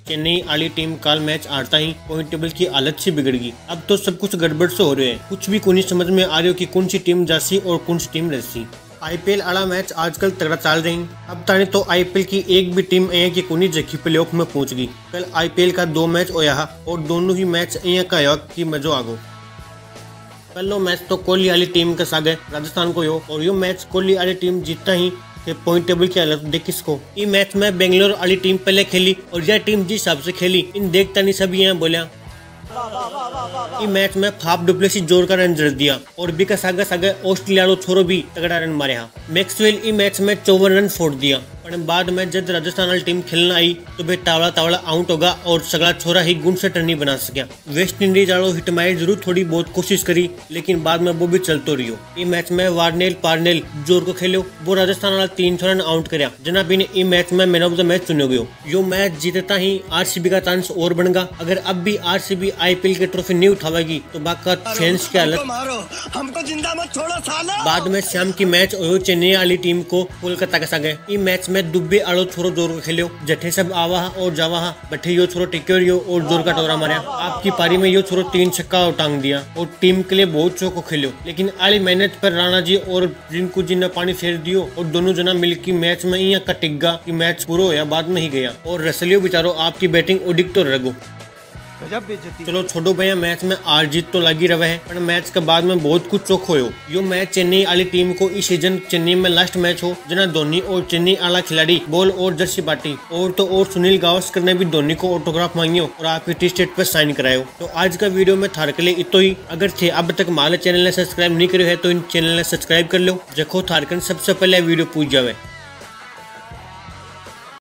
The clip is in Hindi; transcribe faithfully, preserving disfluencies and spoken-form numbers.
चेन्नई वाली टीम कल मैच हारता ही पॉइंट टेबल की हालत से बिगड़ गई। अब तो सब कुछ गड़बड़ से हो रहे हैं, कुछ भी कोई समझ में आ रही हो कि कौन सी टीम जासी और कौन सी टीम रहसी। आईपीएल वाला मैच आजकल तगड़ा चल रही। अब ताने तो आईपीएल की एक भी टीम है कि कोनी जखी प्लेऑफ में पहुंच गई। कल आईपीएल का दो मैच होया और दोनों ही मैच का है कि मजो आगो। पहलो मैच तो कोहली वाली टीम के सागे राजस्थान को यो और यो मैच कोहली वाली टीम जीतता ही के पॉइंट टेबल की हालत देख किसको। ये मैच में बेंगलोर वाली टीम पहले खेली और यह टीम जिस हिसाब से खेली इन देखता नहीं सभी यहाँ बोलिया। इस मैच में फाफ डुप्लेसी जोर का रन जड़ दिया और भी का सागे सागे ऑस्ट्रेलिया छोरो भी तगड़ा रन मारे। मैक्सवेल इस मैच में चौवन रन फोड़ दिया। पर बाद में जब राजस्थान वाली टीम खेलना आई तो भाई तावड़ा तावड़ा आउट होगा और सगला छोरा ही गुण से टर्न नहीं बना सकिया। वेस्ट इंडीज वालों हिटमाए जरूर थोड़ी बहुत कोशिश करी लेकिन बाद में वो भी चलतो रही। इस मैच में वार्नेल पार्नेल जोर को खेलो वो राजस्थान वाला तीन सौ रन आउट कराया जना भी ने इस मैच में मैन ऑफ द मैच चुने गयो। यो मैच जीतता ही आरसीबी का चांस और बढ़ेगा। अगर अब भी आरसीबी आईपीएल की ट्रॉफी नहीं उठावेगी तो बाका फैंस की हालत हमको जिंदा मत छोड़ो साला। बाद में शाम की मैच और चेन्नई वाली टीम को कोलकाता के सागे इस मैच में दुबे आलो छोरो जोर को खेलो जठे सब आवा और जावा बैठे यो छोरो टिक्योर यो और जोर का टोरा मारा। आपकी पारी में यो छोरो तीन छक्का टांग दिया और टीम के लिए बहुत चौको खेलो लेकिन आली मेहनत पर राणा जी और रिंकू जी ने पानी फेर दियो और दोनों जना मिलकर मैच में यहाँ कटिगा कि मैच पूरा होया बाद में ही गया और रसलियो बेचारो आपकी बैटिंग उडिक तो रगो। चलो छोड़ो भैया मैच में हार जीत तो लगी रहे है पर मैच के बाद में बहुत कुछ चौक हो। यो मैच चेन्नई वाली टीम को इस सीजन चेन्नई में लास्ट मैच हो जना धोनी और चेन्नई वाला खिलाड़ी बॉल और जर्सी बाटी और तो और सुनील गावस्कर ने भी धोनी को ऑटोग्राफ मांगियो और आपकी टी स्टेट पर साइन करायो। तो आज का वीडियो में थार के लिए इतो ही। अगर थे अब तक हमारे चैनल ने सब्सक्राइब नहीं करे है तो इन चैनल ने सब्सक्राइब कर लो जखो थारकन सबसे पहले वीडियो पूछ जावे।